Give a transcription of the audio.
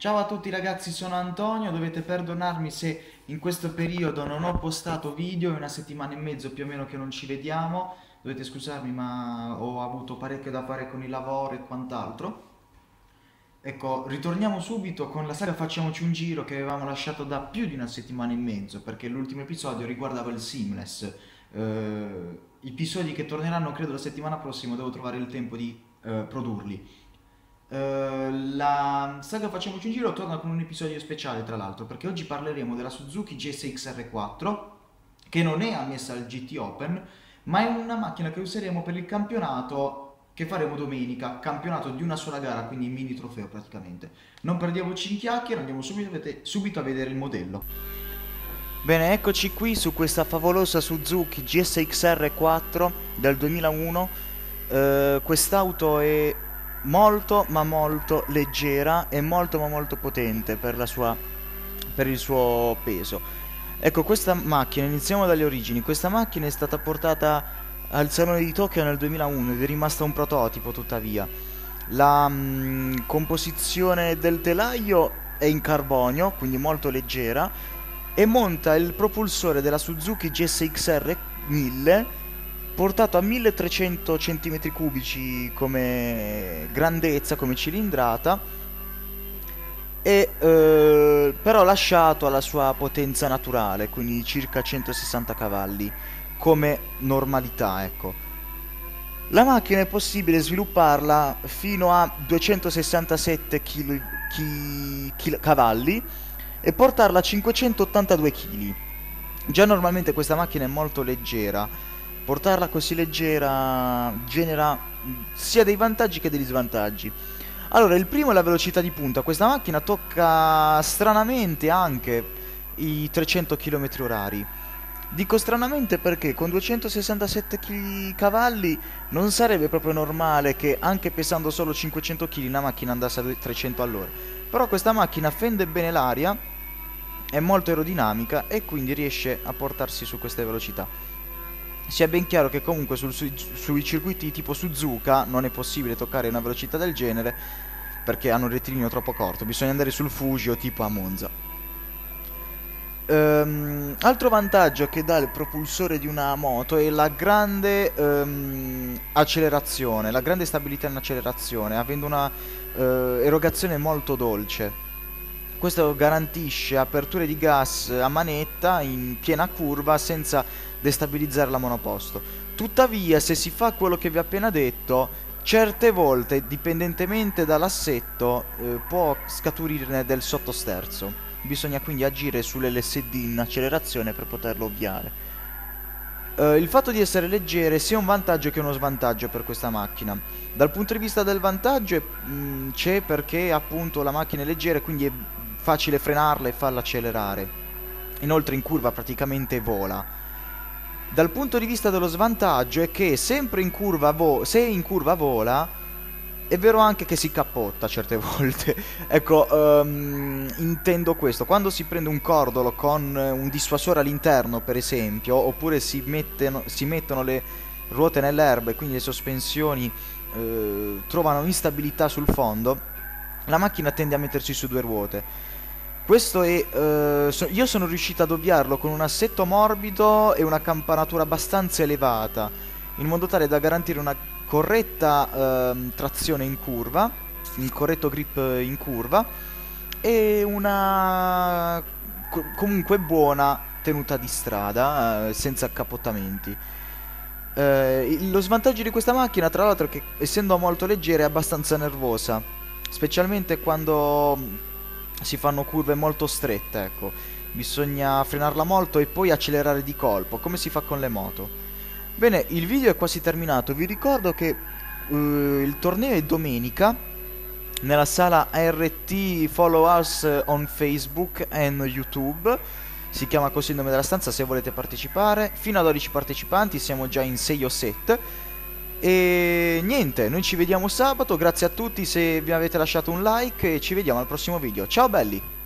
Ciao a tutti ragazzi, sono Antonio, dovete perdonarmi se in questo periodo non ho postato video, è una settimana e mezzo più o meno che non ci vediamo, dovete scusarmi ma ho avuto parecchio da fare con il lavoro e quant'altro. Ecco, ritorniamo subito con la saga Facciamoci un giro che avevamo lasciato da più di una settimana e mezzo, perché l'ultimo episodio riguardava il Seamless. Episodi che torneranno credo la settimana prossima, devo trovare il tempo di produrli. La saga Facciamoci un giro torna con un episodio speciale, tra l'altro, perché oggi parleremo della Suzuki GSX-R4, che non è ammessa al GT Open, ma è una macchina che useremo per il campionato che faremo domenica, campionato di una sola gara, quindi mini trofeo praticamente. Non perdiamoci in chiacchiere, andiamo subito a vedere il modello. Bene, eccoci qui su questa favolosa Suzuki GSX-R4 del 2001. Quest'auto è molto ma molto leggera e molto ma molto potente per il suo peso. Ecco, questa macchina, iniziamo dalle origini. Questa macchina è stata portata al Salone di Tokyo nel 2001 ed è rimasta un prototipo tuttavia. La composizione del telaio è in carbonio, quindi molto leggera, e monta il propulsore della Suzuki GSX-R 1000 portato a 1300 cm3 come grandezza, come cilindrata, e però lasciato alla sua potenza naturale, quindi circa 160 cavalli come normalità, ecco. La macchina è possibile svilupparla fino a 267 cavalli e portarla a 582 kg. Già normalmente questa macchina è molto leggera. Portarla così leggera genera sia dei vantaggi che degli svantaggi. Allora, il primo è la velocità di punta. Questa macchina tocca stranamente anche i 300 km orari. Dico stranamente perché con 267 cavalli non sarebbe proprio normale che anche pesando solo 500 kg una macchina andasse a 300 all'ora. Però questa macchina fende bene l'aria, è molto aerodinamica e quindi riesce a portarsi su queste velocità. Sia ben chiaro che comunque sui circuiti tipo Suzuka non è possibile toccare una velocità del genere perché hanno un rettilineo troppo corto, bisogna andare sul Fuji o tipo a Monza. Altro vantaggio che dà il propulsore di una moto è la grande accelerazione, la grande stabilità in accelerazione, avendo una erogazione molto dolce. Questo garantisce aperture di gas a manetta in piena curva senza destabilizzare la monoposto. Tuttavia, se si fa quello che vi ho appena detto, certe volte, dipendentemente dall'assetto, può scaturire del sottosterzo. Bisogna quindi agire sull'LSD in accelerazione per poterlo ovviare. Il fatto di essere leggere sia un vantaggio che uno svantaggio per questa macchina. Dal punto di vista del vantaggio c'è perché appunto la macchina è leggera e quindi è facile frenarla e farla accelerare. Inoltre in curva praticamente vola. Dal punto di vista dello svantaggio è che sempre in curva se in curva vola, è vero anche che si cappotta certe volte. Ecco, intendo questo. Quando si prende un cordolo con un dissuasore all'interno, per esempio, oppure si mettono le ruote nell'erba e quindi le sospensioni trovano instabilità sul fondo, la macchina tende a mettersi su due ruote. Questo è... io sono riuscito ad ovviarlo con un assetto morbido e una campanatura abbastanza elevata, in modo tale da garantire una corretta trazione in curva, un corretto grip in curva e una comunque buona tenuta di strada, senza accappottamenti. Lo svantaggio di questa macchina, tra l'altro, è che essendo molto leggera è abbastanza nervosa, specialmente quando si fanno curve molto strette, ecco. Bisogna frenarla molto e poi accelerare di colpo, come si fa con le moto. Bene, il video è quasi terminato. Vi ricordo che il torneo è domenica nella sala ART. Follow us on Facebook e YouTube. Si chiama così il nome della stanza se volete partecipare. Fino a 12 partecipanti, siamo già in 6 o 7. E niente, noi ci vediamo sabato. Grazie a tutti se vi avete lasciato un like e ci vediamo al prossimo video. Ciao belli!